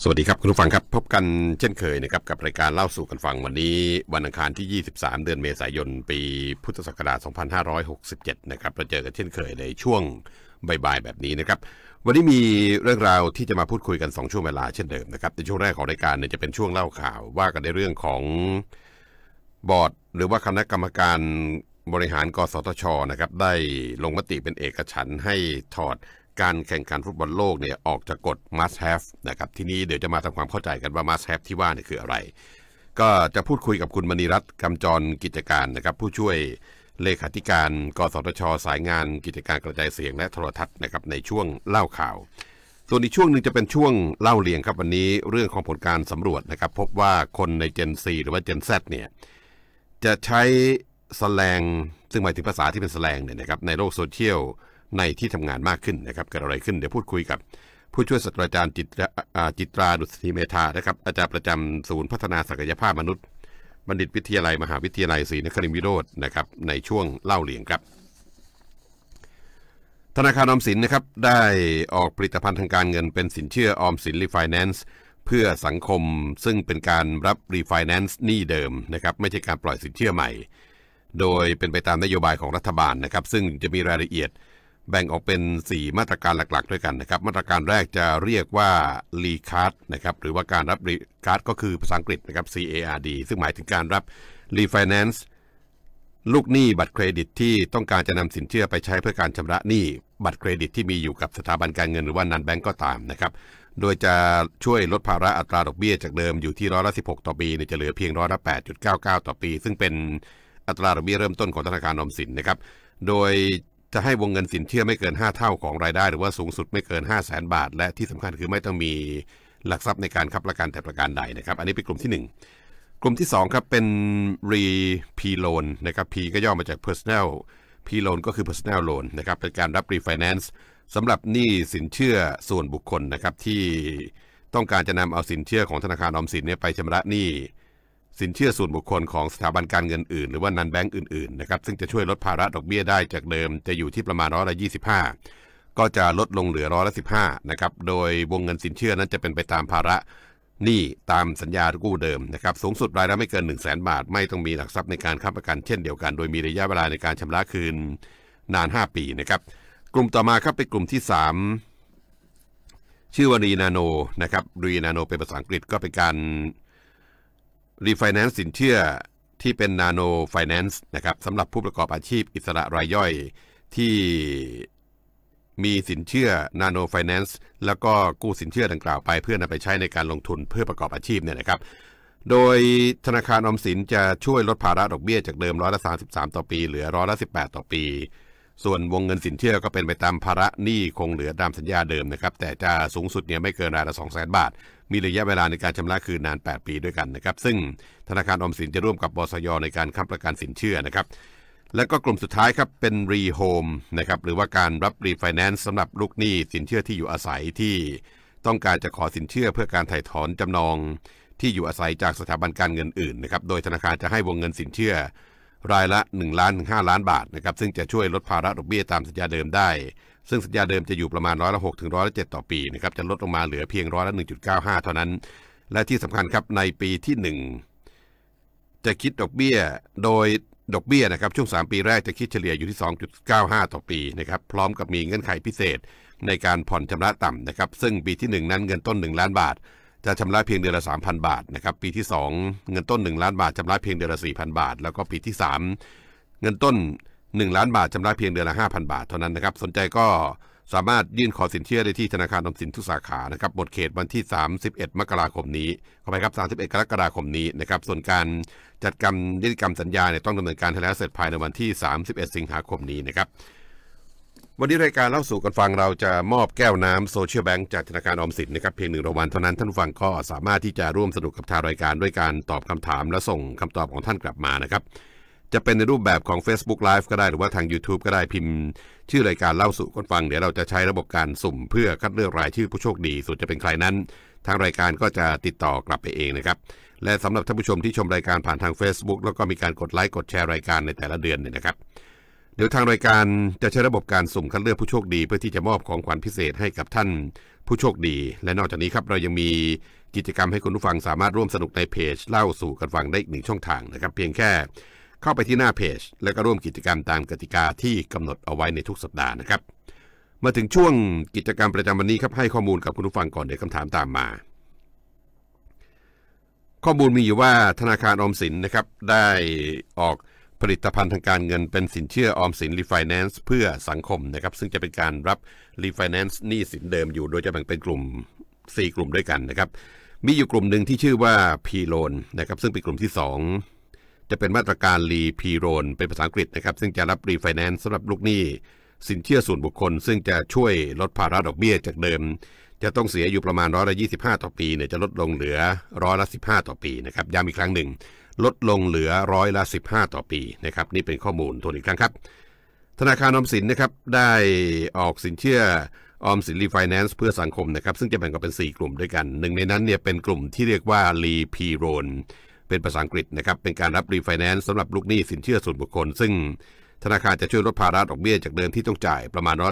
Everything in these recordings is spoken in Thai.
สวัสดีครับคุณผู้ฟังครับพบกันเช่นเคยนะครับกับรายการเล่าสู่กันฟังวันนี้วันอังคารที่23เดือนเมษายนปีพุทธศักราช2567นะครับเราเจอกันเช่นเคยในช่วงบ่ายๆแบบนี้นะครับวันนี้มีเรื่องราวที่จะมาพูดคุยกัน2ช่วงเวลาเช่นเดิมนะครับในช่วงแรกของรายการเนี่ยจะเป็นช่วงเล่าข่าวว่ากันในเรื่องของบอร์ดหรือว่าคณะกรรมการบริหารกสทชนะครับได้ลงมติเป็นเอกฉันท์ให้ถอดการแข่งขันฟุตบอลโลกเนี่ยออกจากกฎ must have นะครับทีนี้เดี๋ยวจะมาทำความเข้าใจกันว่า must have ที่ว่านี่คืออะไรก็จะพูดคุยกับคุณมณีรัตน์กำจรกิจการนะครับผู้ช่วยเลขาธิการกสทชสายงานกิจการกระจายเสียงและโทรทัศน์นะครับในช่วงเล่าข่าวส่วนอีกช่วงหนึ่งจะเป็นช่วงเล่าเรียงครับวันนี้เรื่องของผลการสำรวจนะครับพบว่าคนใน Gen C หรือว่า Gen Z เนี่ยจะใช้แสลงซึ่งหมายถึงภาษาที่เป็นแสลงเนี่ยนะครับในโลกโซเชียลในที่ทำงานมากขึ้นนะครับเกิดอะไรขึ้นเดี๋ยวพูดคุยกับผู้ช่วยศาสตราจารย์จิตราดุษฎีเมธานะครับอาจารย์ประจำศูนย์พัฒนาศักยภาพมนุษย์บัณฑิตวิทยาลัยมหาวิทยาลัยศรีนครินทร์วิโรจน์นะครับในช่วงเล่าเรียงครับธนาคารออมสินนะครับได้ออกผลิตภัณฑ์ทางการเงินเป็นสินเชื่อออมสินรีไฟแนนซ์เพื่อสังคมซึ่งเป็นการรับรีไฟแนนซ์หนี้เดิมนะครับไม่ใช่การปล่อยสินเชื่อใหม่โดยเป็นไปตามนโยบายของรัฐบาลนะครับซึ่งจะมีรายละเอียดแบ่งออกเป็น4มาตรการหลักๆด้วยกันนะครับมาตรการแรกจะเรียกว่า รีคาร์ดนะครับหรือว่าการรับรีคาร์ดก็คือภาษาอังกฤษนะครับ CARD ซึ่งหมายถึงการรับรีไฟแนนซ์ลูกหนี้บัตรเครดิตที่ต้องการจะนำสินเชื่อไปใช้เพื่อการชำระหนี้บัตรเครดิตที่มีอยู่กับสถาบันการเงินหรือว่านันแบงก์ก็ตามนะครับโดยจะช่วยลดภาระอัตราดอกเบี้ยจากเดิมอยู่ที่16%ต่อปีจะเหลือเพียง8.99%ต่อปีซึ่งเป็นอัตราดอกเบี้ยเริ่มต้นของธนาคารออมสินนะครับโดยจะให้วงเงินสินเชื่อไม่เกิน5เท่าของรายได้หรือว่าสูงสุดไม่เกิน 500,000 บาทและที่สำคัญคือไม่ต้องมีหลักทรัพย์ในการค้ำประกันแต่ประการใดนะครับอันนี้เป็นกลุ่มที่1กลุ่มที่2ครับเป็น P loan นะครับ P ก็ย่อมาจาก personal P loan ก็คือ personal loan นะครับเป็นการรับ refinance สำหรับหนี้สินเชื่อส่วนบุคคลนะครับที่ต้องการจะนำเอาสินเชื่อของธนาคารออมสินเนี่ยไปชำระหนี้สินเชื่อส่วนบุคคลของสถาบันการเงินอื่นหรือว่านันแบงก์อื่นๆนะครับซึ่งจะช่วยลดภาระดอกเบี้ยได้จากเดิมจะอยู่ที่ประมาณ25%ก็จะลดลงเหลือ15%นะครับโดยวงเงินสินเชื่อนั้นจะเป็นไปตามภาระหนี้ตามสัญญากู้เดิมนะครับสูงสุดรายละไม่เกิน 100,000 บาทไม่ต้องมีหลักทรัพย์ในการค้ำประกันเช่นเดียวกันโดยมีระยะเวลาในการชำระคืนนาน5ปีนะครับกลุ่มต่อมาครับเป็นกลุ่มที่3ชื่อว่ารีนาโนนะครับรีนาโนเป็นภาษาอังกฤษก็เป็นการรีไฟแนนซ์สินเชื่อที่เป็นนาโนไฟแนนซ์นะครับสำหรับผู้ประกอบอาชีพอิสระรายย่อยที่มีสินเชื่อนาโนไฟแนนซ์แล้วก็กู้สินเชื่อดังกล่าวไปเพื่อนำไปใช้ในการลงทุนเพื่อประกอบอาชีพเนี่ยนะครับโดยธนาคารออมสินจะช่วยลดภาระดอกเบี้ยจากเดิม33%ต่อปีเหลือ18%ต่อปีส่วนวงเงินสินเชื่อก็เป็นไปตามภาระหนี้คงเหลือตามสัญญาเดิมนะครับแต่จะสูงสุดเนี่ยไม่เกินรายละ200,000 บาทมีระยะเวลาในการชำระคืนนาน8ปีด้วยกันนะครับซึ่งธนาคารออมสินจะร่วมกับบสย.ในการค้ำประกันสินเชื่อนะครับและก็กลุ่มสุดท้ายครับเป็นรีโฮมนะครับหรือว่าการรับรีไฟแนนซ์สำหรับลูกหนี้สินเชื่อที่อยู่อาศัยที่ต้องการจะขอสินเชื่อเพื่อการไถ่ถอนจำนองที่อยู่อาศัยจากสถาบันการเงินอื่นนะครับโดยธนาคารจะให้วงเงินสินเชื่อรายละ1 ล้านถึง5 ล้านบาทนะครับซึ่งจะช่วยลดภาระดอกเบี้ยตามสัญญาเดิมได้ซึ่งสัญญาเดิมจะอยู่ประมาณ6%ถึง7%ต่อปีนะครับจะลดลงมาเหลือเพียง1.95%เท่านั้นและที่สำคัญครับในปีที่1จะคิดดอกเบี้ยโดยดอกเบี้ยนะครับช่วง3ปีแรกจะคิดเฉลี่ยอยู่ที่ 2.95% ต่อปีนะครับพร้อมกับมีเงื่อนไขพิเศษในการผ่อนชำระต่ำนะครับซึ่งปีที่1นั้นเงินต้น1 ล้านบาทจะชำระเพียงเดือนละ 3,000 บาทนะครับปีที่2เงินต้น1 ล้านบาทชำระเพียงเดือนละ 4,000 บาทแล้วก็ปีที่3เงินต้น1 ล้านบาทชำระเพียงเดือนละ 5,000 บาทเท่านั้นนะครับสนใจก็สามารถยื่นขอสินเชื่อได้ที่ธนาคารออมสินทุกสาขานะครับหมดเขตวันที่31 มกราคมนี้ขอไปครับ31 กรกฎาคมนี้นะครับส่วนการจัดการนิติกรรมสัญญาเนี่ยต้องดำเนินการให้แล้วเสร็จภายในวันที่31 สิงหาคมนี้นะครับวันนี้รายการเล่าสู่กันฟังเราจะมอบแก้วน้ำโซเชียลแบงค์จากธนาคารออมสินนะครับเพียง1 รางวัลเท่านั้นท่านผู้ฟังก็สามารถที่จะร่วมสนุกกับทางรายการด้วยการตอบคำถามและส่งคำตอบของท่านกลับมานะครับจะเป็นในรูปแบบของ Facebook Live ก็ได้หรือว่าทาง YouTube ก็ได้พิมพ์ชื่อรายการเล่าสู่กันฟังเดี๋ยวเราจะใช้ระบบการสุ่มเพื่อคัดเลือกรายชื่อผู้โชคดีส่วนจะเป็นใครนั้นทางรายการก็จะติดต่อกลับไปเองนะครับและสำหรับท่านผู้ชมที่ชมรายการผ่านทาง Facebook แล้วก็มีการกดไลค์กดแชร์รายการในแต่ละเดือนเนี่ยนะครับเดี๋ยวทางรายการจะใช้ระบบการสุ่มคัดเลือกผู้โชคดีเพื่อที่จะมอบของขวัญพิเศษให้กับท่านผู้โชคดีและนอกจากนี้ครับเรายังมีกิจกรรมให้คุณผู้ฟังสามารถร่วมสนุกในเพจเล่าสู่กันฟังได้อีก1ช่องทางนะครับเพียงแค่เข้าไปที่หน้าเพจแล้วก็ร่วมกิจกรรมตามกติกาที่กำหนดเอาไว้ในทุกสัปดาห์นะครับมาถึงช่วงกิจกรรมประจำวันนี้ครับให้ข้อมูลกับคุณผู้ฟังก่อนเดี๋ยวคำถามตามมาข้อมูลมีอยู่ว่าธนาคารออมสินนะครับได้ออกผลิตภัณฑ์ทางการเงินเป็นสินเชื่อออมสินรีไฟแนนซ์เพื่อสังคมนะครับซึ่งจะเป็นการรับรีไฟแนนซ์หนี้สินเดิมอยู่โดยจะแบ่งเป็นกลุ่ม4กลุ่มด้วยกันนะครับมีอยู่กลุ่มหนึ่งที่ชื่อว่า P-Loan นะครับซึ่งเป็นกลุ่มที่2จะเป็นมาตรการ P-Loan เป็นภาษาอังกฤษนะครับซึ่งจะรับรีไฟแนนซ์สำหรับลูกหนี้สินเชื่อส่วนบุคคลซึ่งจะช่วยลดภาระดอกเบี้ยจากเดิมจะต้องเสียอยู่ประมาณ125ต่อปีเนี่ยจะลดลงเหลือ15%ต่อปีนะครับย้ำอีกครั้งหนึ่งลดลงเหลือ15%ต่อปีนะครับนี่เป็นข้อมูลทวนอีกครั้งครับธนาคารออมสินนะครับได้ออกสินเชื่อออมสินรีไฟแนนซ์เพื่อสังคมนะครับซึ่งจะแบ่งออกเป็น4กลุ่มด้วยกันหนึ่งในนั้นเนี่ยเป็นกลุ่มที่เรียกว่ารีพีโรนเป็นภาษาอังกฤษนะครับเป็นการรับรีไฟแนนซ์สำหรับลูกหนี้สินเชื่อส่วนบุคคลซึ่งธนาคารจะช่วยลดภาระดอกเบี้ยจากเดิมที่ต้องจ่ายประมาณ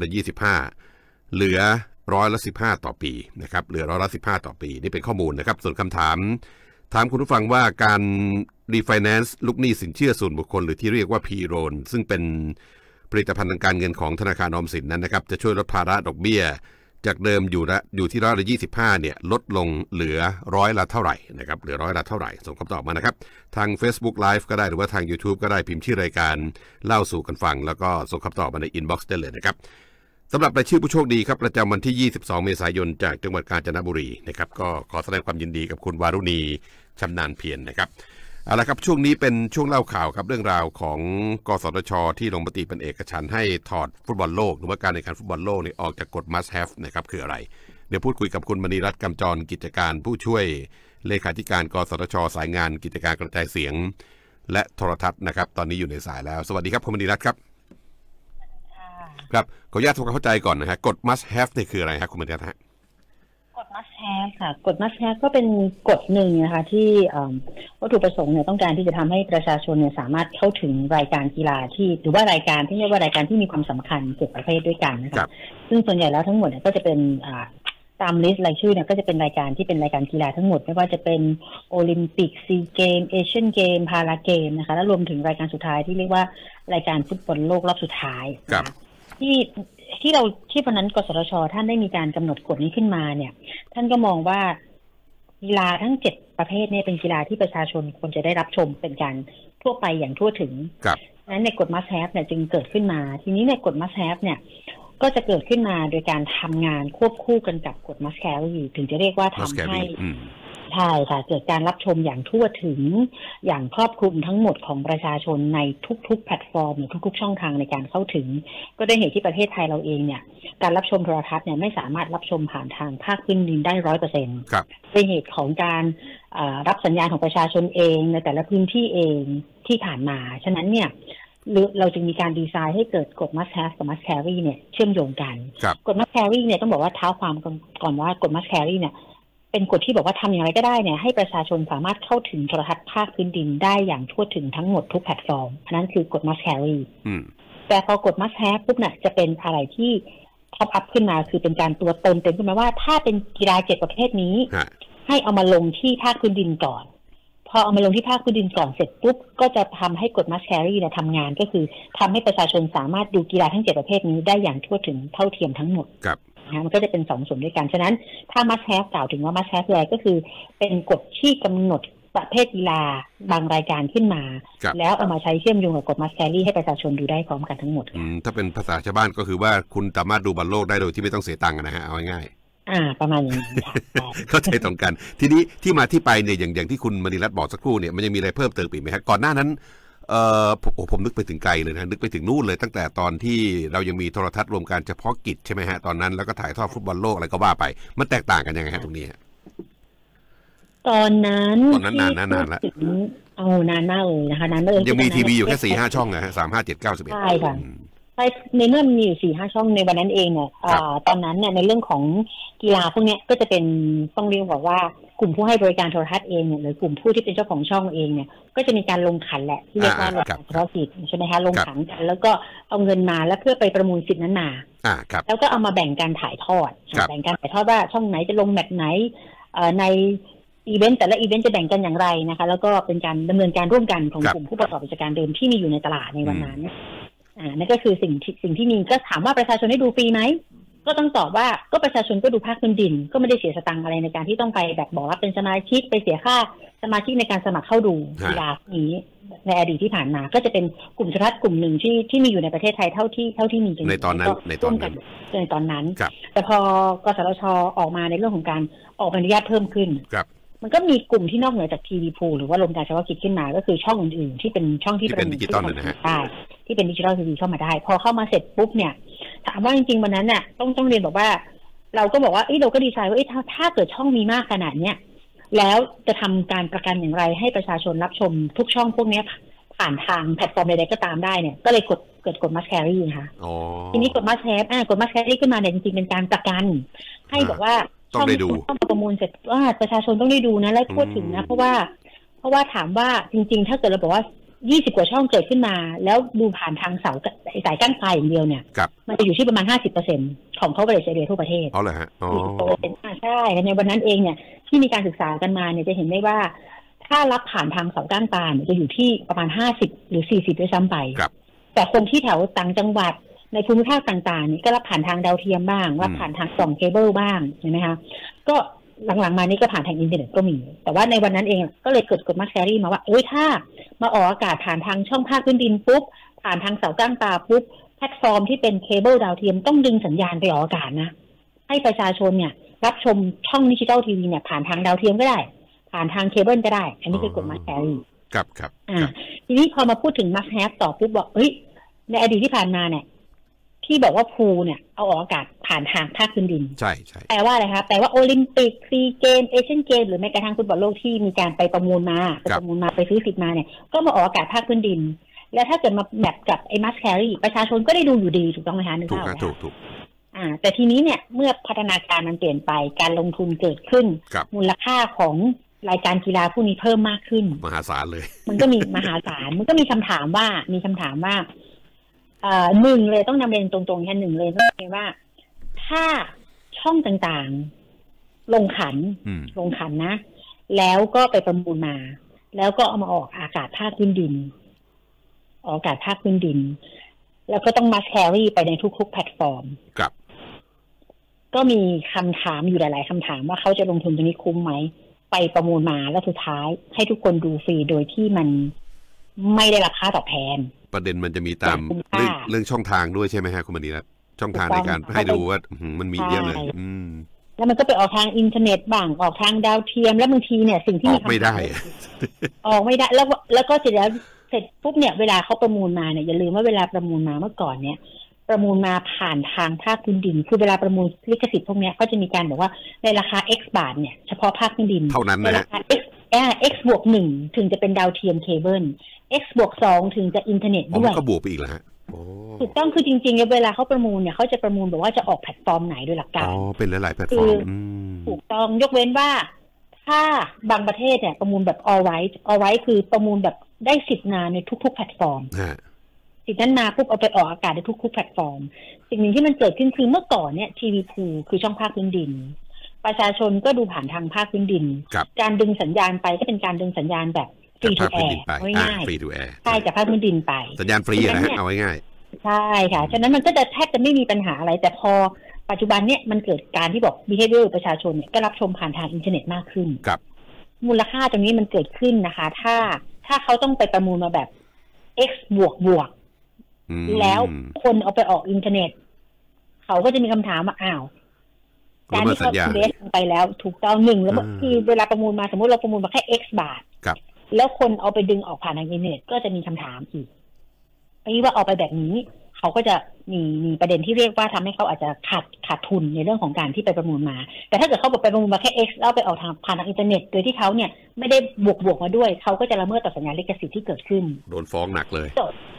125เหลือ15%ต่อปีนะครับเหลือ15%ต่อปีนี่เป็นข้อมูลนะครับส่วนคำถามคุณผู้ฟังว่าการรีไฟแนนซ์ลูกหนี้สินเชื่อส่วนบุคคลหรือที่เรียกว่า P-Loan ซึ่งเป็นผลิตภัณฑ์ทางการเงินของธนาคารออมสินนั้นนะครับจะช่วยลดภาระดอกเบี้ยจากเดิมอยู่ที่25%เนี่ยลดลงเหลือเท่าไหร่นะครับเหลือเท่าไหร่ส่งคำตอบมานะครับทาง Facebook Live ก็ได้หรือว่าทาง YouTube ก็ได้พิมพ์ชื่อรายการเล่าสู่กันฟังแล้วก็ส่งคำตอบมาใน Inbox ได้เลยนะครับสำหรับรายชื่อผู้โชคดีครับประจำวันที่22เมษายนจากจังหวัดกาญจนบุรีนะครับก็ขอแสดงความยินดีกับคุณวารุณีชำนาญเพียรนะครับเอาละครับช่วงนี้เป็นช่วงเล่าข่าวครับเรื่องราวของกสทช.ที่ลงมติเป็นเอกฉันท์ให้ถอดฟุตบอลโลกหรือว่าการแข่งขันฟุตบอลโลกนี่ออกจากกฎ must have นะครับคืออะไรเดี๋ยวพูดคุยกับคุณมณีรัตน์กำจรกิจการผู้ช่วยเลขาธิการกสทช.สายงานกิจการกระจายเสียงและโทรทัศน์นะครับตอนนี้อยู่ในสายแล้วสวัสดีครับคุณมณีรัตน์ครับครับขออนุญาตทำความเข้าใจก่อนนะฮะกฎ must have นี่คืออะไรครับคุณมณีรัตน์ฮะกฎ must have ค่ะกฎ must have ก็เป็นกฎหนึ่งนะคะที่วัตถุประสงค์เนี่ยต้องการที่จะทำให้ประชาชนเนี่ยสามารถเข้าถึงรายการกีฬาที่หรือว่ารายการที่เรียกว่ารายการที่มีความสำคัญ7ประเภทด้วยกันนะคะซึ่งส่วนใหญ่แล้วทั้งหมดเนี่ยก็จะเป็นตามลิสต์รายชื่อเนี่ยก็จะเป็นรายการที่เป็นรายการกีฬาทั้งหมดไม่ว่าจะเป็นโอลิมปิกซีเกมเอเชียนเกมพาราเกมนะคะแล้วรวมถึงรายการสุดท้ายที่เรียกว่ารายการฟุตบอลโลกรอบสุดท้ายที่วันนั้นกสทช.ท่านได้มีการกำหนดกฎนี้ขึ้นมาเนี่ยท่านก็มองว่ากีฬาทั้ง7ประเภทเนี่ยเป็นกีฬาที่ประชาชนควรจะได้รับชมเป็นการทั่วไปอย่างทั่วถึงนั้นในกฎ must have เนี่ยจึงเกิดขึ้นมาทีนี้ในกฎ must have เนี่ยก็จะเกิดขึ้นมาโดยการทำงานควบคู่กันกับกฎ must carry ถึงจะเรียกว่าทำให้ใช่ค่ะเกิดการรับชมอย่างทั่วถึงอย่างครอบคลุมทั้งหมดของประชาชนในทุกๆแพลตฟอร์มหรือทุกๆช่องทางในการเข้าถึงก็ได้เห็นที่ประเทศไทยเราเองเนี่ยการรับชมโทรทัศน์เนี่ยไม่สามารถรับชมผ่านทางภาคพื้นดินได้ 100% ครับเป็นเหตุของการรับสัญญาณของประชาชนเองในแต่ละพื้นที่เองที่ผ่านมาฉะนั้นเนี่ยเราจึงมีการดีไซน์ให้เกิดกฎ must have กับ must carry เนี่ยเชื่อมโยงกันกฎ must carry เนี่ยต้องบอกว่าเท้าความก่อนว่ากฎ must carry เนี่ยเป็นกฎที่บอกว่าทำอย่างไรก็ได้เนี่ยให้ประชาชนสามารถเข้าถึงโทรทัศน์ภาคพื้นดินได้อย่างทั่วถึงทั้งหมดทุกแพลตฟอร์มอันนั้นคือกฎ must carry แต่พอกฎ must have ปุ๊บเนี่ยจะเป็นอะไรที่ท็อปอัพขึ้นมาคือเป็นการตัวเติมเต็มขึ้นมาว่าถ้าเป็นกีฬา7ประเภทนี้ให้เอามาลงที่ภาคพื้นดินก่อนพอเอามาลงที่ภาคพื้นดินก่อนเสร็จปุ๊บก็จะทำให้กฎ must carry เนี่ยทำงานก็คือทำให้ประชาชนสามารถดูกีฬาทั้ง7ประเภทนี้ได้อย่างทั่วถึงเท่าเทียมทั้งหมดมันก็จะเป็น2ส่วนด้วยกันฉะนั้นถ้า must have กล่าวถึงว่า must have อะไรก็คือเป็นกฎที่กำหนดประเภทกีฬาบางรายการขึ้นมาแล้วเอามาใช้เชื่อมโยงกับกฎ must carry ให้ประชาชนดูได้พร้อมกันทั้งหมดถ้าเป็นภาษาชาวบ้านก็คือว่าคุณสามารถดูบอลโลกได้โดยที่ไม่ต้องเสียตังค์นะฮะเอาง่ายประมาณนี้เข้าใจตรงกันทีนี้ที่มาที่ไปเนี่ยอย่างที่คุณมณีรัตน์บอกสักครู่เนี่ยมันยังมีอะไรเพิ่มเติมอีกไหมครับก่อนหน้านั้นผมนึกไปถึงไกลเลยนะนึกไปถึงนู่นเลยตั้งแต่ตอนที่เรายังมีโทรทัศน์รวมการเฉพาะกิจใช่ไหมฮะตอนนั้นแล้วก็ถ่ายทอดฟุตบอลโลกอะไรก็ว่าไปมันแตกต่างกันยังไงฮะตรงนี้ตอนนั้นนานแล้วเอานานมากเลยนะคะนานมากเลยยังมีทีวีอยู่แค่4-5 ช่องนะฮะ3 5 7 9 11 ใช่ค่ะในเมื่อมีอยู่4-5 ช่องในวันนั้นเองเนี่ยตอนนั้นเนี่ยในเรื่องของกีฬาพวกนี้ก็จะเป็นต้องเรียกว่ากลุ่มผู้ให้บริการโทรทัศน์เองเนี่ยหรือกลุ่มผู้ที่เป็นเจ้าของช่องเองเนี่ยก็จะมีการลงขันแหละที่เรียกว่าลงขันเฉพาะกิจใช่ไหมคะลงขันกันแล้วก็เอาเงินมาแล้วเพื่อไปประมูลสิทธิ์นั้นมาแล้วก็เอามาแบ่งการถ่ายทอดแบ่งการถ่ายทอดว่าช่องไหนจะลงแมตช์ไหนในอีเวนต์แต่ละอีเวนต์จะแบ่งกันอย่างไรนะคะแล้วก็เป็นการดำเนินการร่วมกันของกลุ่มผู้ประกอบกิจการเดิมที่มีอยู่ในตลาดในวันนั้นนั่นก็คือสิ่งที่มีก็ถามว่าประชาชนได้ดูฟรีไหมก็ต้องตอบว่าก็ประชาชนก็ดูภาคพื้นดินก็ไม่ได้เสียสตังค์อะไรในการที่ต้องไปแบบบอกรับเป็นสมาชิกไปเสียค่าสมาชิกในการสมัครเข้าดูกีฬานี้ในอดีตที่ผ่านมาก็จะเป็นกลุ่มโทรทัศน์กลุ่มหนึ่งที่มีอยู่ในประเทศไทยเท่าที่มีในตอนนั้นในตอนนั้นแต่พอกสทช.ออกมาในเรื่องของการออกใบอนุญาตเพิ่มขึ้นมันก็มีกลุ่มที่นอกเหนือจากทีวีพูลหรือว่าลงการเฉพาะกิจขึ้นมาก็คือช่องอื่นๆที่เป็นช่องที่เป็นดิจิตอลนะฮะที่เป็นดิจิตอลทีวีเข้ามาได้พอเข้ามาเสร็จปุ๊บเนี่ยถามว่าจริงๆวันนั้นเนี่ยต้องเรียนบอกว่าเราก็บอกว่าเราก็ดีไซน์ว่าถ้าเกิดช่องมีมากขนาดเนี้ยแล้วจะทำการประกันอย่างไรให้ประชาชนรับชมทุกช่องพวกนี้ผ่านทางแพลตฟอร์มใดๆก็ตามได้เนี่ยก็เลยเกิดกฎ must carry ค่ะทีนี้กฎ must have กฎ must carry ขึ้นมาเนี่ยจริงๆเป็นการประกันให้บอกว่าต้องได้ดูต้องประมูลเสร็จว่าประชาชนต้องได้ดูนะแล้วพูดถึงนะเพราะว่าถามว่าจริงๆถ้าเกิดเราบอกว่า20 กว่าช่องเกิดขึ้นมาแล้วดูผ่านทางสายกั้นไฟอย่างเดียวเนี่ยมันจะอยู่ที่ประมาณ 50% ของ coverage area ทั่วประเทศเอาเลยฮะใช่ในวันนั้นเองเนี่ยที่มีการศึกษากันมาเนี่ยจะเห็นได้ว่าถ้ารับผ่านทางเสาก้านตาเนี่ยจะอยู่ที่ประมาณ50 หรือ 40ด้วยซ้ำไปแต่คนที่แถวต่างจังหวัดในภูมิภาคต่างๆนี่ก็รับผ่านทางดาวเทียมบ้างรับผ่านทางกล่องเคเบิลบ้างเห็นไหมคะก็หลังๆมานี่ก็ผ่านทางอินเทอร์เน็ตก็มีแต่ว่าในวันนั้นเองก็เลยเกิดกฎมัสแครี่มาว่าถ้ามาออกอากาศผ่านทางช่องภาคพื้นดินปุ๊บผ่านทางเสาก้านตาปุ๊บแพลตฟอร์มที่เป็นเคเบิลดาวเทียมต้องดึงสัญญาณไปออกอากาศนะให้ประชาชนเนี่ยรับชมช่องดิจิตอลทีวีเนี่ยผ่านทางดาวเทียมก็ได้ผ่านทางเคเบิลก็ได้อันนี้คือกฎมัสแครี่ครับทีนี้พอมาพูดถึงมัสแฮปต่อปุ๊บบอกในอดีตที่ผ่านมาเนี่ยที่บอกว่าพูเนี่ยเอาออกอากาศผ่านทางภาคพื้นดินใช่แปลว่าอะไรคะแปลว่าโอลิมปิกซีเกมเอเชียนเกมหรือแม้กระทั่งฟุตบอลโลกที่มีการไปประมูลมาไปซื้อสิทธิ์มาเนี่ยก็มาออกอากาศภาคพื้นดินแล้วถ้าเกิดมาแมทกับไอ้มัสแครี่ประชาชนก็ได้ดูอยู่ดีถูกต้องไหมคะนึกภาพถูกแต่ทีนี้เนี่ยเมื่อพัฒนาการมันเปลี่ยนไปการลงทุนเกิดขึ้นมูลค่าของรายการกีฬาพวกนี้เพิ่มมากขึ้นมหาศาลเลยมันก็มีมหาศาลมันก็มีคำถามว่าหนึ่งเลยต้องนำเรียนตรงๆแค่หนึ่งเลยต้องเรียนว่าถ้าช่องต่างๆลงขันนะแล้วก็ไปประมูลมาแล้วก็เอามาออกอากาศภาคพื้นดินออกอากาศภาคพื้นดินแล้วก็ต้องมาแครี่ไปในทุกๆแพลตฟอร์มครับก็มีคำถามอยู่หลายๆคำถามว่าเขาจะลงทุนตรงนี้คุ้มไหมไปประมูลมาแล้วสุดท้ายให้ทุกคนดูฟรีโดยที่มันไม่ได้รับค่าตอบแทนประเด็นมันจะมีตามเรื่องช่องทางด้วยใช่ไหมฮะคุณมณีรัตน์ช่องทางในการให้ดูว่ามันมีเยอะเลยแล้วมันก็ไปออกทางอินเทอร์เน็ตบ้างออกทางดาวเทียมแล้วบางทีเนี่ยสิ่งที่ออกไม่ได้ออกไม่ได้แล้วก็เสร็จปุ๊บเนี่ยเวลาเขาประมูลมาเนี่ยอย่าลืมว่าเวลาประมูลมาเมื่อก่อนเนี่ยประมูลมาผ่านทางภาคพื้นดินคือเวลาประมูลลิขสิทธิ์พวกนี้ก็จะมีการบอกว่าในราคา X บาทเนี่ยเฉพาะภาคพื้นดินเท่านั้นนะราคา X บวก 1ถึงจะเป็นดาวเทียมเคเบิลX บวก 2ถึงจะอินเทอร์เน็ตด้วยก็บวกไปอีกแล้วฮะถูกต้องคือจริงๆเวลาเขาประมูลเนี่ยเขาจะประมูลแบบว่าจะออกแพลตฟอร์มไหนโดยหลักการเป็นหลายๆแพลตฟอร์มถูกต้องยกเว้นว่าถ้าบางประเทศเนี่ยประมูลแบบ all right คือประมูลแบบได้สิทธิ์นาในทุกๆแพลตฟอร์มสิทธิ์นั้นมาปุ๊บเอาไปออกอากาศในทุกๆแพลตฟอร์มสิ่งหนึ่งที่มันเกิดขึ้นคือเมื่อก่อนเนี่ยทีวีพูคือช่องภาคพื้นดินประชาชนก็ดูผ่านทางภาคพื้นดินการดึงสัญญาณไปก็เป็นการดึงสัญญาณแบบฟรีทูแอร์ง่ายๆใช่จากภาคพื้นดินไปสัญญาณฟรีนะฮะเอาง่ายๆใช่ค่ะฉะนั้นมันก็จะแทบจะไม่มีปัญหาอะไรแต่พอปัจจุบันเนี่ยมันเกิดการที่บอก behavior ประชาชนเนี่ยก็รับชมผ่านทางอินเทอร์เน็ตมากขึ้นมูลค่าตรงนี้มันเกิดขึ้นนะคะถ้าเขาต้องไปประมูลมาแบบ x บวกแล้วคนเอาไปออกอินเทอร์เน็ตเขาก็จะมีคำถามว่าการที่เขาเบสไปแล้วถูกต้องหนึ่งแล้วคือเวลาประมูลมาสมมติเราประมูลมาแค่ x บาทแล้วคนเอาไปดึงออกผ่านทางอินเทอร์เน็ตก็จะมีคำถามอีกว่าเอาไปแบบนี้เขาก็จะมีประเด็นที่เรียกว่าทำให้เขาอาจจะขาดทุนในเรื่องของการที่ไปประมูลมาแต่ถ้าเกิดเขาไปประมูลมาแค่ X แล้วไปออกทางผ่านทางอินเทอร์เน็ตโดยที่เขาเนี่ยไม่ได้บวกมาด้วยเขาก็จะละเมิดต่อสัญญาลิขสิทธิ์ที่เกิดขึ้นโดนฟ้องหนักเลย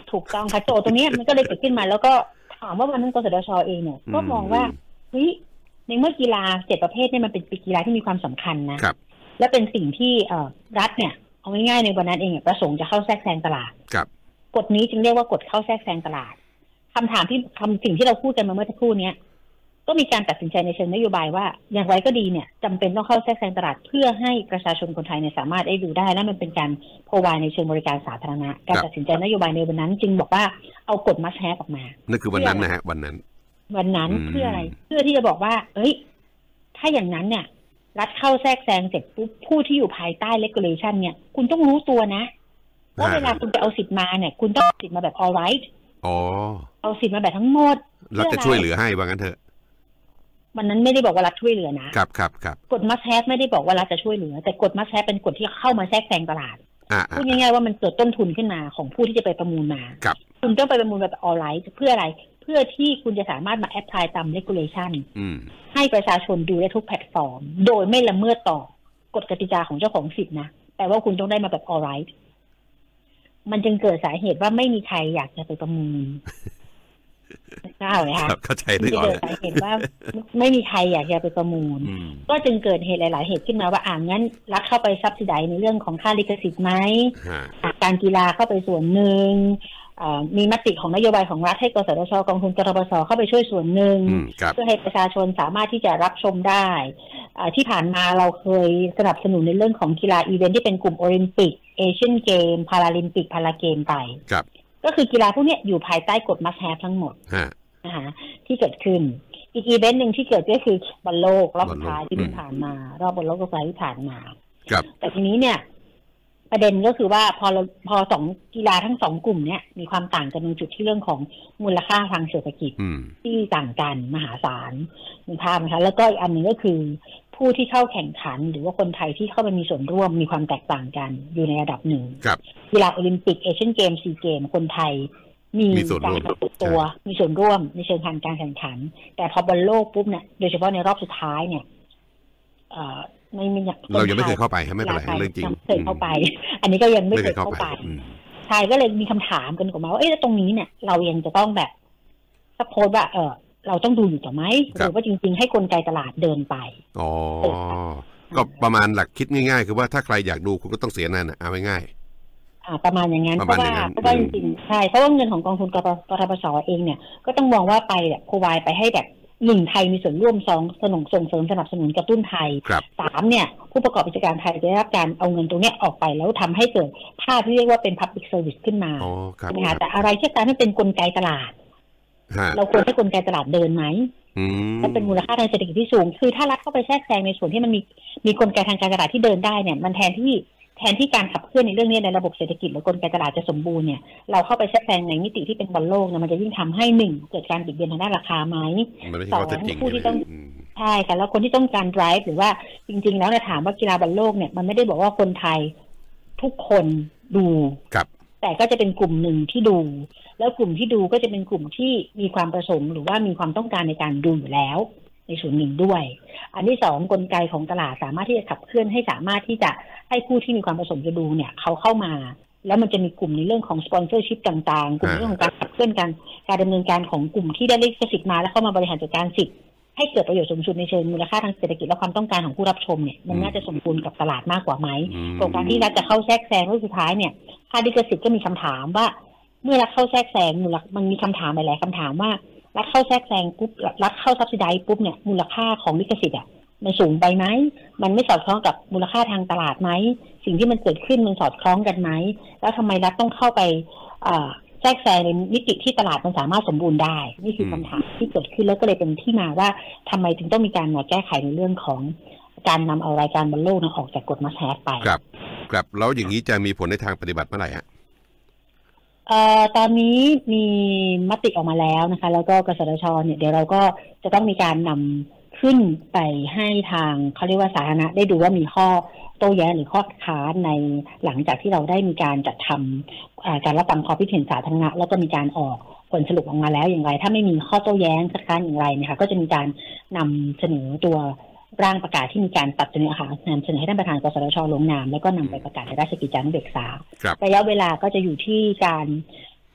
ถูกต้องค่ะโจทย์ตรงนี้มันก็เลยเกิดขึ้นมาแล้วก็ถามว่าวันนั้นกสทช.เองเนี่ยก็มองว่าเฮ้ยในเมื่อกีฬา7ประเภทเนี่ยมันเป็นกีฬาที่มีความสำคัญนะและเป็นสิ่งที่รัฐเนี่ยเอาง่ายๆในวันนั้นเองประสงค์จะเข้าแทรกแซงตลาดกฎนี้จึงเรียกว่ากฎเข้าแทรกแซงตลาดคำถามที่สิ่งที่เราพูดกันมาเมื่อสักครู่นี้ก็มีการตัดสินใจในเชิงนโยบายว่าอย่างไรก็ดีเนี่ยจำเป็นต้องเข้าแทรกแซงตลาดเพื่อให้ประชาชนคนไทยเนี่ยสามารถได้ดูได้และมันเป็นการโพรไวด์ในเชิงบริการสาธารณะการตัดสินใจนโยบายในวันนั้นจึงบอกว่าเอากฎมัสแฮปออกมานั่นคือวันนั้นนะฮะวันนั้นเพื่ออะไรเพื่อที่จะบอกว่าเอ้ยถ้าอย่างนั้นเนี่ยรัฐเข้าแทรกแซงเสร็จปุ๊บผู้ที่อยู่ภายใต้ regulation เนี่ยคุณต้องรู้ตัวนะว่าเวลาคุณจะเอาสิทธิ์มาเนี่ยคุณต้องเอาสิทธิ์มาแบบ all right เอาสิทธิ์มาแบบทั้งหมดรัฐจะช่วยเหลือให้ว่างั้นเถอะวันนั้นไม่ได้บอกว่ารัฐช่วยเหลือนะครับกฎมัสแฮปไม่ได้บอกว่ารัฐจะช่วยเหลือแต่กฎมัสแฮปเป็นกฎที่เข้ามาแทรกแซงตลาดพูดง่ายๆว่ามันเกิดต้นทุนขึ้นมาของผู้ที่จะไปประมูลมาคุณต้องไปประมูลแบบ all right เพื่ออะไรเพื่อที่คุณจะสามารถมาแอพพลายตาม regulation ให้ประชาชนดูได้ทุกแพลตฟอร์มโดยไม่ละเมิดต่อกฎกติกาของเจ้าของสิทธินะแต่ว่าคุณต้องได้มาแบบ all right มันจึงเกิดสาเหตุว่าไม่มีใครอยากจะไปประมูลเข้าเลยค่ะเข้าใจได้ก่อนสาเหตุว่าไม่มีใครอยากจะไปประมูลก็จึงเกิดเหตุหลายๆเหตุขึ้นมาว่างั้นรัฐเข้าไปซับซิไดในเรื่องของค่าลิขสิทธิ์ไหมการกีฬาเข้าไปส่วนหนึ่งมีมติของนโยบายของรัฐให้กสทช.กองทุนกทบส.เข้าไปช่วยส่วนหนึ่งเพื่อให้ประชาชนสามารถที่จะรับชมได้ที่ผ่านมาเราเคยสนับสนุนในเรื่องของกีฬาอีเวนท์ที่เป็นกลุ่มโอลิมปิกเอเชียนเกมพาราลิมปิกพาราเกมไปก็คือกีฬาพวกนี้อยู่ภายใต้กฎมัสแฮปทั้งหมดนะคะที่เกิดขึ้นอีกอีเวนต์หนึ่งที่เกิดก็คือบอลโลกรอบสุดท้ายที่ผ่านมารอบบอลโลกรอบสุดท้ายที่ผ่านมาแต่ทีนี้เนี่ยประเด็นก็คือว่าพอสองกีฬาทั้งสองกลุ่มเนี้ยมีความต่างกันในจุดที่เรื่องของมูลค่าทางเศรษฐกิจที่ต่างกันมหาศาลมีภาพนะคะแล้วก็อีกอันหนึ่งก็คือผู้ที่เข้าแข่งขันหรือว่าคนไทยที่เข้าไปมีส่วนร่วมมีความแตกต่างกันอยู่ในระดับหนึ่งกีฬาโอลิมปิกเอเชียนเกมซีเกมคนไทยมีการปรับตัวมีส่วนร่วมในเชิงการแข่งขันแต่พอบอลโลกปุ๊บเนี่ยโดยเฉพาะในรอบสุดท้ายเนี่ยไม่เรายังไม่เคยเข้าไปไม่เป็นไรเรื่องจริงเคยเข้าไปอันนี้ก็ยังไม่เคยเข้าไปใช่ก็เลยมีคำถามกันออกมาว่าแล้วตรงนี้เนี่ยเรายังจะต้องแบบซัพพอร์ตว่าเราต้องดูอยู่ต่อไหมหรือว่าจริงๆให้กลไกตลาดเดินไปก็ประมาณหลักคิดง่ายๆคือว่าถ้าใครอยากดูคุณก็ต้องเสียนั่นเอาง่ายประมาณอย่างนั้นเพราะว่าจริงๆใช่เพราะว่าเงินของกองทุนกทบส.เองเนี่ยก็ต้องมองว่าไปแบบโพรไวด์ไปให้แบบ1ไทยมีส่วนร่วม2ส่งเสริมสนับสนุนกระตุ้นไทย3เนี่ยผู้ประกอบกิจการไทยจะได้รับการเอาเงินตรงนี้ออกไปแล้วทำให้เกิดภาพที่เรียกว่าเป็น Public Service ขึ้นมาใช่ไหมคะแต่อะไรที่การให้เป็นกลไกตลาดเราควรให้กลไกตลาดเดินไหมและเป็นมูลค่าทางเศรษฐกิจที่สูงคือถ้ารัฐเข้าไปแทรกแซงในส่วนที่มันมีกลไกทางการตลาดที่เดินได้เนี่ยมันแทนที่การขับเคลื่อนในเรื่องนี้ในระบบเศรษฐกิจหรือกลไกตลาดจะสมบูรณ์เนี่ยเราเข้าไปแทรกแซงในมิติที่เป็นบอลโลกเนี่ยมันจะยิ่งทำให้1เกิดการบิดเบือนทางด้านราคาไหม2ผู้ที่ต้องใช่ค่ะแล้วคนที่ต้องการ drive หรือว่าจริงๆแล้วถามว่ากีฬาบอลโลกเนี่ยมันไม่ได้บอกว่าคนไทยทุกคนดูแต่ก็จะเป็นกลุ่มหนึ่งที่ดูแล้วกลุ่มที่ดูก็จะเป็นกลุ่มที่มีความประสงค์หรือว่ามีความต้องการในการดูอยู่แล้วในส่วนหนึ่งด้วยอันที่2กลไกของตลาดสามารถที่จะขับเคลื่อนให้สามารถที่จะให้ผู้ที่มีความประสงค์จะดูเนี่ยเขาเข้ามาแล้วมันจะมีกลุ่มในเรื่องของสปอนเซอร์ชิพต่างๆกลุ่มเรื่องของการขับเคลื่อนการดำเนินการของกลุ่มที่ได้ลิขสิทธิ์มาแล้วเข้ามาบริหารจัดการสิทธิ์ให้เกิดประโยชน์สูงสุดในเชิงมูลค่าทางเศรษฐกิจและความต้องการของผู้รับชมเนี่ยมันน่าจะสมบูรณ์กับตลาดมากกว่าไหมตรงการที่รัฐจะเข้าแทรกแซงรูปสุดท้ายเนี่ยค่าลิขสิทธิ์ก็มีคำถามว่าเมื่อรัฐเข้าแทรกแซงมันมีคำถามหลายๆคำถามว่ารัฐเข้าแทรกแซงปุ๊บรัฐเข้าซับซิไดซ์ปุ๊บเนี่ยมูลค่าของลิขสิทธิ์มันสูงไปไหมมันไม่สอดคล้องกับมูลค่าทางตลาดไหมสิ่งที่มันเกิดขึ้นมันสอดคล้องกันไหมแล้วทำไมรัฐต้องเข้าไปแทรกแซงในมิติที่ตลาดมันสามารถสมบูรณ์ได้นี่คือคำถามที่เกิดขึ้นแล้วก็เลยเป็นที่มาว่าทำไมถึงต้องมีการมาแก้ไขในเรื่องของการนำเอารายการบอลโลกออกจากกฎมัสแฮปไปครับแล้วอย่างนี้จะมีผลในทางปฏิบัติเมื่อไหร่ฮะตอนนี้มีมติออกมาแล้วนะคะแล้วก็กสทช.เนี่ยเดี๋ยวเราก็จะต้องมีการนำขึ้นไปให้ทางเขาเรียกว่าสาธารณะได้ดูว่ามีข้อโต้แย้งหรือข้อค้านในหลังจากที่เราได้มีการจัดทำการรับฟังความคิดเห็นสาธารณะแล้วก็มีการออกผลสรุปออกมาแล้วอย่างไรถ้าไม่มีข้อโต้แย้งคัดค้านอย่างไรนะคะก็จะมีการนำเสนอตัวร่างประกาศที่มีการตัดเสนอค่ะนำเสนอให้ท่านประธานกสทช.ลงนามแล้วก็นำไปประกาศในราชกิจจานุเบกษาระยะเวลาก็จะอยู่ที่การ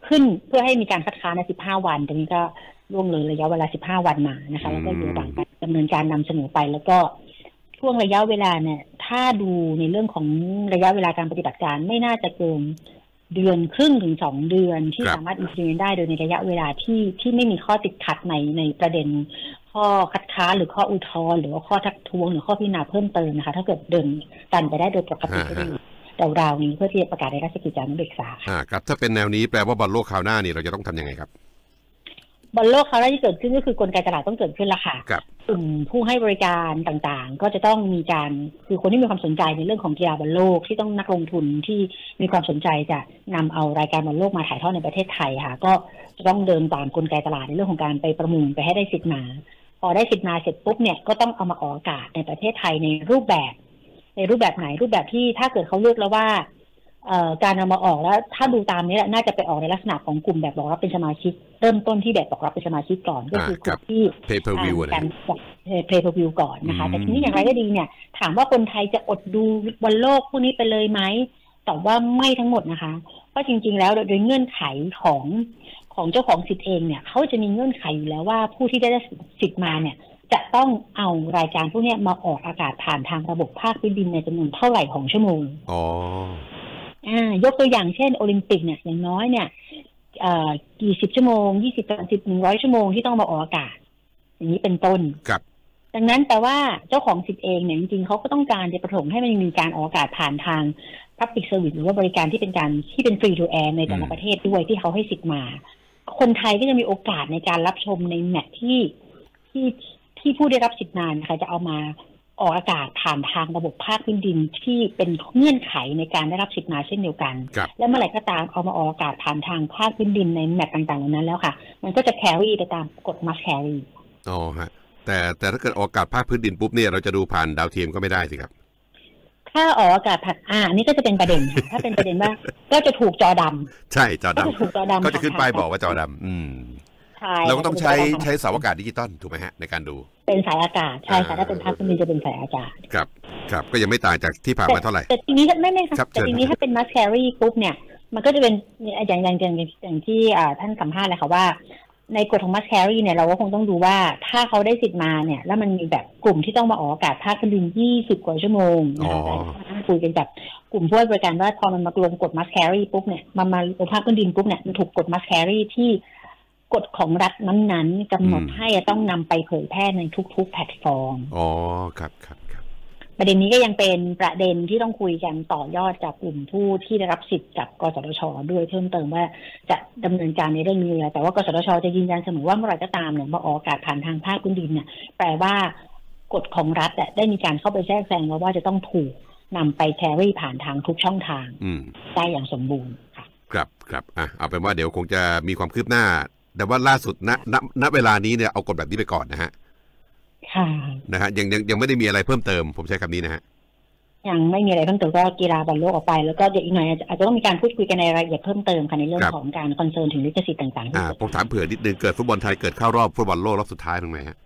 ขึ้นเพื่อให้มีการคัดค้านใน15 วันตรงนี้ก็ล่วงเลยระยะเวลา15 วันมานะคะแล้วก็อยู่ระหว่างการดำเนินการนำเสนอไปแล้วก็ช่วงระยะเวลาเนี่ยถ้าดูในเรื่องของระยะเวลาการปฏิบัติการไม่น่าจะเกินเดือนครึ่งถึง2 เดือนที่สามารถ implement ได้โดยในระยะเวลาที่ไม่มีข้อติดขัดในประเด็นข้อคัดค้านหรือข้ออุทธรณ์หรือว่าข้อทักท้วงหรือข้อพิจารณาเพิ่มเติมนะคะถ้าเกิดเดินกันไปได้โดยปกติก็ดีราวๆนี้เพื่อที่จะประกาศในราชกิจจานุเบกษาครับถ้าเป็นแนวนี้แปลว่าบอลโลกคราวหน้านี่เราจะต้องทำยังไงครับบอลโลกคราวหน้าที่เกิดขึ้นก็คือกลไกตลาดต้องเกิดขึ้นละค่ะกลุ่มผู้ให้บริการต่างๆก็จะต้องมีการคือคนที่มีความสนใจในเรื่องของกีฬาบอลโลกที่ต้องนักลงทุนที่มีความสนใจจะนำเอารายการบอลโลกมาถ่ายทอดในประเทศไทยค่ะก็จะต้องเดินตามกลไกตลาดในเรื่องของการไปประมูลไปให้ได้สิทธิ์มาพอได้สิทธิ์มาเสร็จปุ๊บเนี่ยก็ต้องเอามาออกอากาศในประเทศไทยในรูปแบบไหนรูปแบบที่ถ้าเกิดเขาเลือกแล้วว่าการเอามาออกแล้วถ้าดูตามนี้แหละน่าจะไปออกในลักษณะของกลุ่มแบบบอกรับเป็นสมาชิกเริ่มต้นที่แบบบอกรับเป็นสมาชิกก่อนก็คือกลุ่มที่ pay per view การ pay per view ก่อนนะคะแต่ทีนี้อย่างไรก็ดีเนี่ยถามว่าคนไทยจะอดดูบอลโลกพวกนี้ไปเลยไหมตอบว่าไม่ทั้งหมดนะคะเพราะจริงๆแล้วโดยเงื่อนไขของเจ้าของสิทธิ์เองเนี่ยเขาจะมีเงื่อนไขอยู่แล้วว่าผู้ที่ได้สิทธิ์มาเนี่ยจะต้องเอารายการพวกนี้มาออกอากาศผ่านทางระบบภาคพื้นดินในจำนวนเท่าไหร่ของชั่วโมงยกตัวอย่างเช่นโอลิมปิกเนี่ยอย่างน้อยเนี่ยกี่สิบชั่วโมง20 30 100 ชั่วโมงที่ต้องมาออกอากาศอย่างนี้เป็นต้นครับดังนั้นแต่ว่าเจ้าของสิทธิ์เองเนี่ยจริงๆเขาก็ต้องการจะประสงค์ให้มันมีการออกอากาศผ่านทาง Public Service หรือว่าบริการที่เป็น free to air ในแต่ละประเทศด้วยที่เขาให้สิทธิ์มาคนไทยก็จะมีโอกาสในการรับชมในแมตช์ที่ผู้ได้รับสิทธิ์มานะคะจะเอามาออกอากาศผ่านทางระบบภาคพื้นดินที่เป็นเงื่อนไขในการได้รับสิทธิ์มาเช่นเดียวกันและเมื่อไหร่ก็ตามเอามาออกอากาศผ่านทางภาคพื้นดินในแมตช์ต่างๆเหล่านั้นแล้วค่ะมันก็จะแครี่ไปตามกฎ must carry ฮะแต่ถ้าเกิดออกอากาศภาคพื้นดินปุ๊บเนี่ยเราจะดูผ่านดาวเทียมก็ไม่ได้สิครับถ้าออกอากาศผ่านนี่ก็จะเป็นประเด็นค่ะถ้าเป็นประเด็นว่าก็จะถูกจอดำใช่จอดำก็จะขึ้นป้ายบอกว่าจอดำเราก็ต้องใช้เสาอากาศดิจิตอลถูกไหมฮะในการดูเป็นสายอากาศใช่ค่ะถ้าเป็นภาคพื้นดินจะเป็นสายอากาศครับก็ยังไม่ต่างจากที่ผ่านมาเท่าไหร่แต่ทีนี้ไม่ครับแต่ทีนี้ถ้าเป็น must carry ปุ๊บเนี่ยมันก็จะเป็นอย่างที่ท่านสัมภาษณ์เลยค่ะว่าในกฎของ must carry เนี่ยเราก็คงต้องดูว่าถ้าเขาได้สิทธิ์มาเนี่ยแล้วมันมีแบบกลุ่มที่ต้องมาออกอากาศภาคพื้นดิน20 กว่าชั่วโมงนะคะแต่คุยกันกับกลุ่มผู้ให้บริการว่าพอมันมารวมกฎ must carry ปุ๊บเนี่ยมาภาคพื้นดินปุ๊บเนี่ยมันถูกกฎ must carry ที่กฎของรัฐนั้นๆกำหนดให้ต้องนำไปเผยแพร่ในทุกๆแพลตฟอร์มครับประเด็นนี้ก็ยังเป็นประเด็นที่ต้องคุยกันต่อยอดจากกลุ่มผู้ที่ได้รับสิทธิ์จากกสทช.ด้วยเพิ่มเติมว่าจะดำเนินการในเรื่องนี้เลยแต่ว่ากสทช.จะยืนยันเสมอว่าเมื่อไหร่ก็ตามเนี่ยมาออกอากาศผ่านทางภาคพื้นดินเนี่ยแปลว่ากฎของรัฐได้มีการเข้าไปแทรกแซงว่าจะต้องถูกนำไปแครี่ผ่านทางทุกช่องทางได้อย่างสมบูรณ์ค่ะครับเอาเป็นว่าเดี๋ยวคงจะมีความคืบหน้าแต่ว่าล่าสุดณเวลานี้เนี่ยเอากฎแบบนี้ไปก่อนนะฮะนะฮะยังไม่ได้มีอะไรเพิ่มเติมผมใช้คำนี้นะฮะยังไม่มีอะไรเพิ่มเติมก็กีฬาบอลโลกออกไปแล้วก็เดี๋ยวอีกหน่อยอาจจะต้องมีการพูดคุยกันในรายละเอียดเพิ่มเติมค่ะในเรื่องของการคอนเซิร์นถึงลิขสิทธิ์ต่างๆผมถามเผื่อนิดนึงเกิดฟุตบอลไทยเกิดเข้ารอบฟุตบอลโลกรอบสุดท้ายตรงไหนฮะ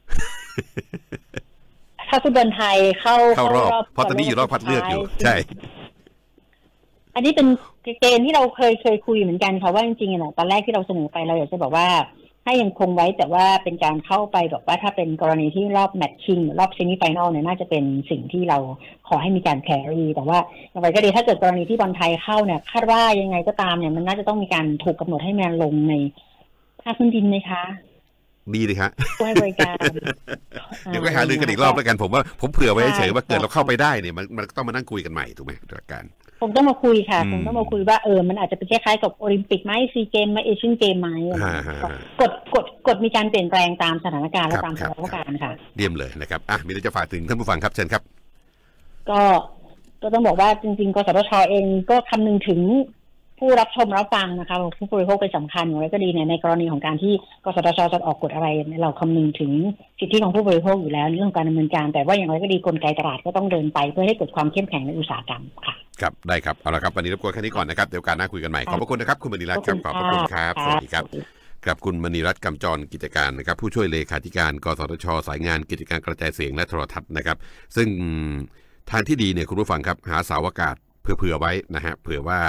ถ้าฟุตบอลไทยเข้ารอบเพราะตอนนี้อยู่รอบคัดเลือกอยู่ใช่อันนี้เป็นเกณฑ์ที่เราเคยคุยเหมือนกันค่ะว่าจริงๆตอนแรกที่เราเสนอไปเราอยากจะบอกว่าให้ยังคงไว้แต่ว่าเป็นการเข้าไปแบบว่าถ้าเป็นกรณีที่รอบแมตช์ชิงหรือรอบเซมิไฟแนลเนี่ยน่าจะเป็นสิ่งที่เราขอให้มีการแครี่แต่ว่าอย่างไรก็ดีถ้าเกิดกรณีที่บอลไทยเข้าเนี่ยคาดว่ายังไงก็ตามเนี่ยมันน่าจะต้องมีการถูกกำหนดให้มันลงในภาคพื้นดินไหมคะดีเลยครับให้บริการเดี๋ยวก็หารือกันอีกรอบแล้วกันผมเผื่อไว้เฉยว่าเกิดเราเข้าไปได้เนี่ยมันต้องมานั่งคุยกันใหม่ถูกไหมตัวการผมต้องมาคุยค่ะผมต้องมาคุยว่ามันอาจจะเป็นคล้ายๆกับโอลิมปิกไหมซีเกมไหมเอเชียนเกมไหมกฎมีการเปลี่ยนแปลงตามสถานการณ์และตามสถานการณ์ค่ะเยี่ยมเลยนะครับมีอะไรจะฝากถึงท่านผู้ฟังครับเชิญครับก็ต้องบอกว่าจริงๆกสทช.เองก็คำนึงถึงผู้รับชมรับฟังนะคะผู้บริโภคเป็นสำคัญอย่างไรก็ดีในกรณีของการที่กสทช.จะออกกฎอะไรเราคำนึงถึงสิทธิของผู้บริโภคอยู่แล้วในเรื่องการดำเนินการแต่ว่าอย่างไรก็ดีกลไกตลาดก็ต้องเดินไปเพื่อให้เกิดความเข้มแข็งในอุตสาหกรรมค่ะครับได้ครับเอาละครับวันนี้รบกวนแค่นี้ก่อนนะครับเดี๋ยวการหน้าคุยกันใหม่ขอบพระคุณนะครับคุณมณีรัตน์ครับขอบพระคุณครับสวัสดีครับกับคุณมณีรัตน์กำจรกิจการนะครับผู้ช่วยเลขาธิการกสทช.สายงานกิจการกระจายเสียงและโทรทัศน์นะครับซึ่งทางที่ดีเนี่ยคุณผู้ฟังครับหาเสาอากาศเผื่อไว้นะฮะเผื่อว่า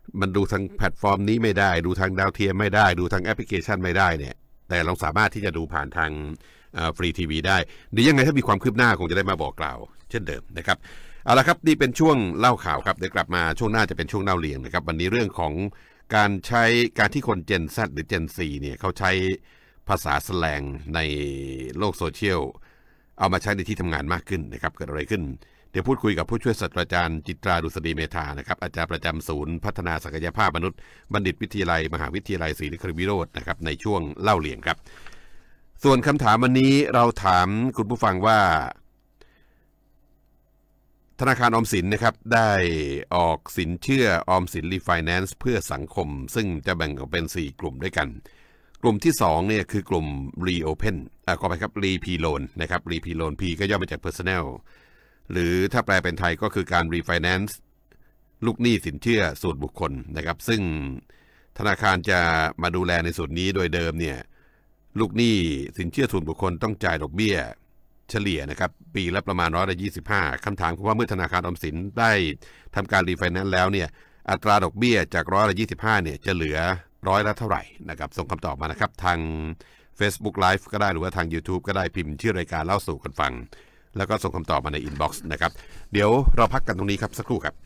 มันดูทางแพลตฟอร์มนี้ไม่ได้ดูทางดาวเทียมไม่ได้ดูทางแอปพลิเคชันไม่ได้เนี่ยแต่เราสามารถที่จะดูผ่านทางฟรีทีวีได้เดี๋ยวยังไงถ้ามีความคืบหน้าคงจะได้มาบอกกล่าวเช่นเดิมนะครับเอาละครับนี่เป็นช่วงเล่าข่าวครับเดี๋ยวกลับมาช่วงหน้าจะเป็นช่วงเล่าเรียงนะครับวันนี้เรื่องของการที่คน Gen Z หรือ Gen Z เนี่ยเขาใช้ภาษาแสแลงในโลกโซเชียลเอามาใช้ในที่ทำงานมากขึ้นนะครับเกิดอะไรขึ้นเดี๋ยวพูดคุยกับผู้ช่วยศาสตราจารย์จิตราดุษฎีเมธานะครับอาจารย์ประจำศูนย์พัฒนาศักยภาพมนุษย์บัณฑิตวิทยาลัยมหาวิทยาลัยศรีนครินทร์วิโรจน์นะครับในช่วงเล่าเรียงครับส่วนคำถามวันนี้เราถามคุณผู้ฟังว่าธนาคารออมสินนะครับได้ออกสินเชื่อออมสินรีไฟแนนซ์เพื่อสังคมซึ่งจะแบ่งออกเป็น4กลุ่มด้วยกันกลุ่มที่2เนี่ยคือกลุ่ม Reopen ขอไปครับ Re-P Loan นะครับ Re-P Loan P ก็ย่อมาจาก Personal หรือถ้าแปลเป็นไทยก็คือการ Refinance ลูกหนี้สินเชื่อส่วนบุคคลนะครับซึ่งธนาคารจะมาดูแลในส่วนนี้โดยเดิมเนี่ยลูกหนี้สินเชื่อส่วนบุคคลต้องจ่ายดอกเบี้ยเฉลี่ยนะครับปีละประมาณ125คำถามคือว่าเมื่อธนาคารออมสินได้ทำการรีไฟแนนซ์แล้วเนี่ยอัตราดอกเบี้ยจาก125เนี่ยจะเหลือร้อยละเท่าไหร่นะครับส่งคำตอบมานะครับทาง Facebook Live ก็ได้หรือว่าทาง YouTube ก็ได้พิมพ์ชื่อรายการเล่าสู่กันฟังแล้วก็ส่งคำตอบมาในอินบ็อกซ์นะครับเดี๋ยวเราพักกันตรงนี้ครับสักครู่ครับ